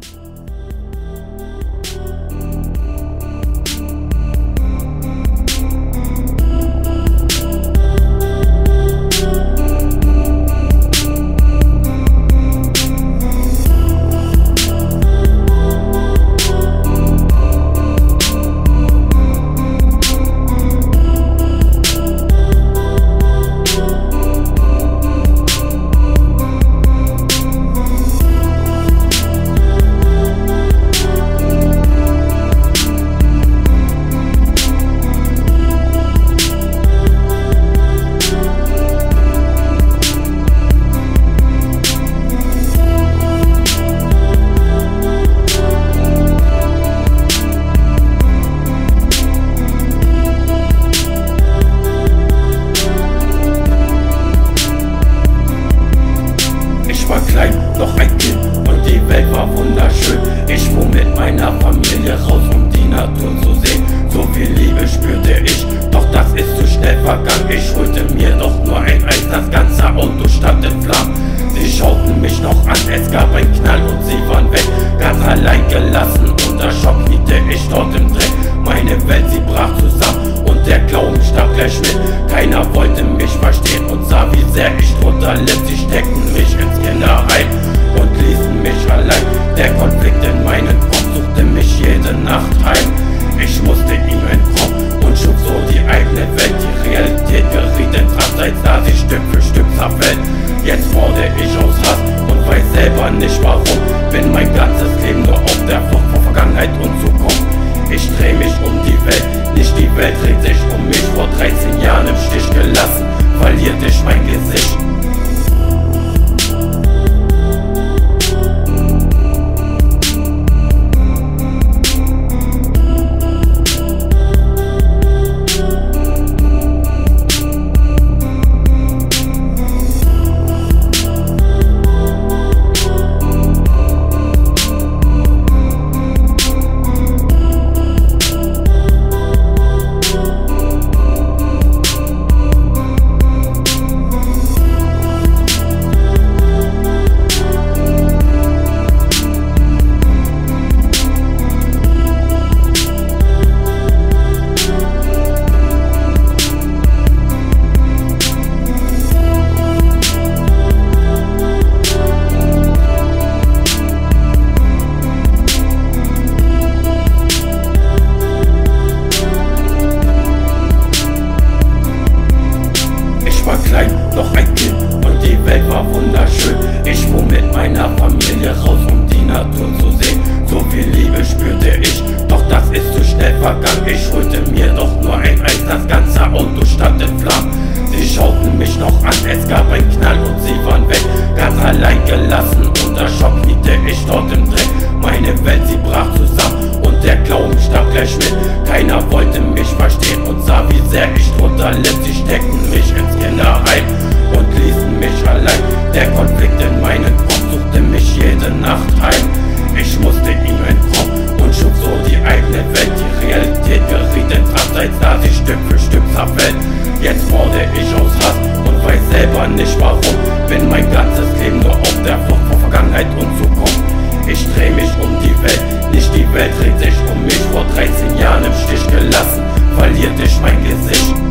Noch ein Kind und die Welt war wunderschön. Ich fuhr mit meiner Familie raus, um die Natur zu sehen. So viel Liebe spürte ich, doch das ist zu schnell vergangen. Ich holte mir doch nur ein Eis, das ganze Auto stand in Flammen. Sie schauten mich noch an, es gab einen Knall und sie waren weg. Ganz allein gelassen, unter Schock kniete ich dort im Dreck. Meine Welt, sie brach zusammen und der Glauben starb gleich mit. Keiner wollte mich verstehen und sah, wie sehr ich drunter litt. Sie steckten mich ins Kinderheim und ließen mich allein. Der Konflikt in meinem Kopf suchte mich jede Nacht heim. Ich musste ihm entkommen und schuf so die eigene Welt. Die Realität geriet in Trance, da sie Stück für Stück zerfällt. Jetzt morde ich aus Hass und weiß selber nicht warum. Bin mein ganzes Leben nur auf der Flucht vor Vergangenheit und Zukunft. Ich dreh mich um die Welt, nicht die Welt dreht sich um mich. Vor 13 Jahren im Stich gelassen, verlierte ich mein Gesicht. Noch ein Kind und die Welt war wunderschön. Ich fuhr mit meiner Familie raus, um die Natur zu sehen. So viel Liebe spürte ich, doch das ist zu schnell vergangen. Ich holte mir doch nur ein Eis, das ganze Auto stand in Flammen. Sie schauten mich noch an, es gab einen Knall und sie waren weg. Ganz allein gelassen, unter Schock kniete ich dort im Dreck. Meine Welt, sie brach zusammen und der Glauben starb gleich mit. Keiner wollte mich verstehen und sah, wie sehr ich drunter litt. Sie steckten mich ins Kinderheim und ließen mich allein. Der Konflikt in meinem Kopf suchte mich jede Nacht heim. Ich musste ihm entkommen und schuf so die eigene Welt. Die Realität geriet in Trance, da sie Stück für Stück zerfällt. Jetzt morde ich aus Hass und weiß selber nicht warum. Bin mein ganzes Leben nur auf der Flucht vor Vergangenheit und Zukunft. Ich dreh mich um die Welt, nicht die Welt dreht sich um mich. Vor 13 Jahren im Stich gelassen, verlierte ich mein Gesicht.